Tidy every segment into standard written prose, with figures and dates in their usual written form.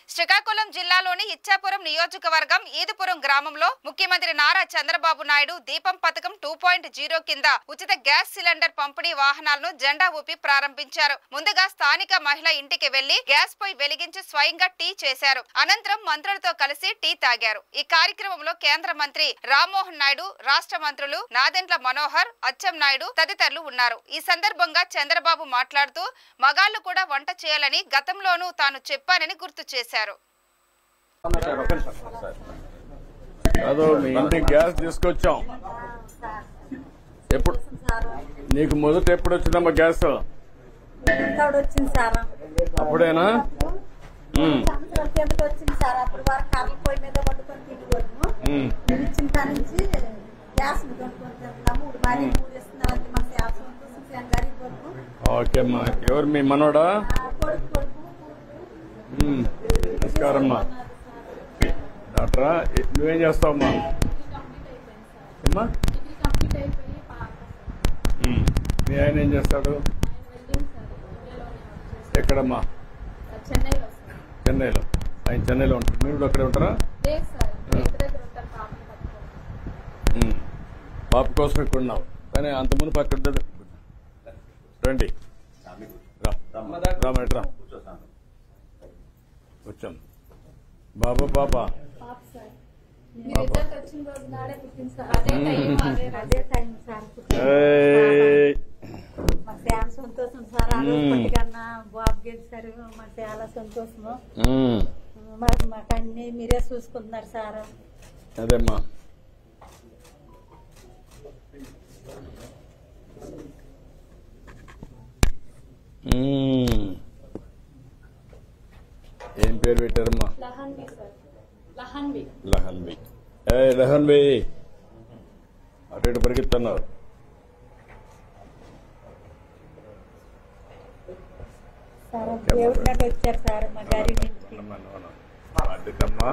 శ్రీకాకుళం జిల్లాలోని ఇచ్చాపురం నియోజకవర్గం ఈదుపురం గ్రామంలో ముఖ్యమంత్రి నారా చంద్రబాబు నాయుడు దీపం పథకం 2.0 కింద ఉచిత గ్యాస్ సిలిండర్ పంపిణీ వాహనాలను జెండా ఊపి ప్రారంభించారు. ముందుగా స్థానిక మహిళ ఇంటికి వెళ్లి గ్యాస్ పొయ్యి వెలిగించి స్వయంగా టీ చేశారు. అనంతరం మంత్రులతో కలిసి టీ తాగారు. ఈ కార్యక్రమంలో కేంద్ర మంత్రి రామ్మోహన్ నాయుడు, రాష్ట్ర మంత్రులు నాదెండ్ల మనోహర్, అచ్చెన్నాయుడు తదితరులు ఉన్నారు. ఈ సందర్భంగా చంద్రబాబు మాట్లాడుతూ మగాళ్లు కూడా వంట చేయాలని గతంలోనూ తాను చెప్పానని గుర్తు చేశారు. గ్యాస్ తీసుకొచ్చాం. ఎప్పుడు నీకు మొదట ఎప్పుడు వచ్చిందమ్మా గ్యాస్? వచ్చింది సార్. అప్పుడేనా? వచ్చింది సార్. అప్పుడు వారు కర్రల పొయ్యి మీద వండుకొని తిరిగి ఇచ్చిన కాడ నుంచి గ్యాస్ ఓకే అమ్మా. ఎవరు మీ మనోడా? నమస్కారమ్మా. డాక్టరా, నువ్వేం చేస్తావమ్మా? మీ ఆయన ఏం చేస్తాడు? ఎక్కడమ్మా? చెన్నైలో. ఆయన చెన్నైలో ఉంటారు, మీరు అక్కడే ఉంటారా? పాప కోసం ఇక్కడ ఉన్నావు, కానీ అంత మునుపు అక్కడ రండి. రామేట్రా వచ్చాం. బాబా పాప సంతోషం సార్. కన్నా బాబు గెలిచారు, మాకు చాలా సంతోషము. మాకు అన్ని మీరే చూసుకుంటున్నారు సార్. అదేమ్మా. ఏం పేరు పెట్టారమ్మా? లహన్వి. లహన్వి అటు ఇటు పరిగెత్తున్నారు. వచ్చారు సార్ మా గారి నుంచి. అడ్డుకమ్మా.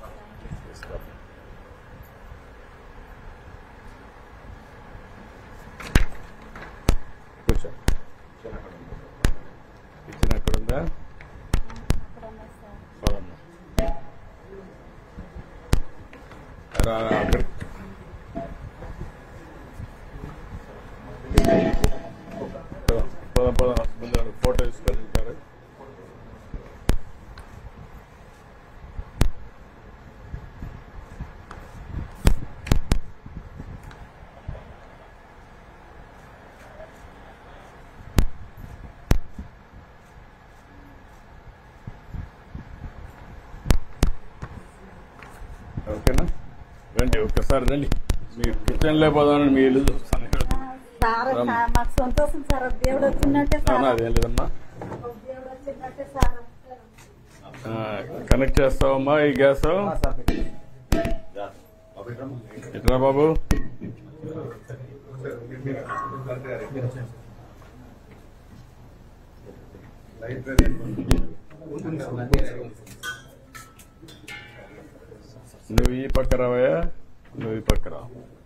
కూర్చో. కిచెన్ ఎక్కడుందా? అక్కడ ఫోటో తీసుకొని ఉంటారు. ఓకేనా? రండి, ఒక్కసారి రండి. మీరు కిచెన్ లో పోదామని మీ ఇల్లు చూస్తాను. మాకు సంతోషం సార్. దేవుడు వచ్చినట్టే సార్. అదేం లేదమ్మా. దేవుడు వచ్చినట్టే సార్. కనెక్ట్ చేస్తావమ్మా ఈ గ్యాస్? ఎట్రా బాబు? నువ్వు ఈ పక్క రావయ్యా, నువ్వు ఈ పక్క రా.